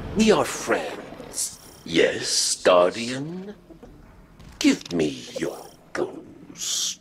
We are friends. Yes, Guardian? Give me your ghost.